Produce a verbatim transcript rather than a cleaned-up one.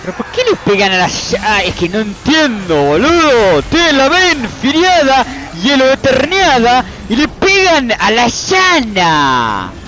¿Pero por qué le pegan a la llana? Ah, es que no entiendo, boludo. Ustedes la ven filiada, hielo eterneada, y le pegan a la llana.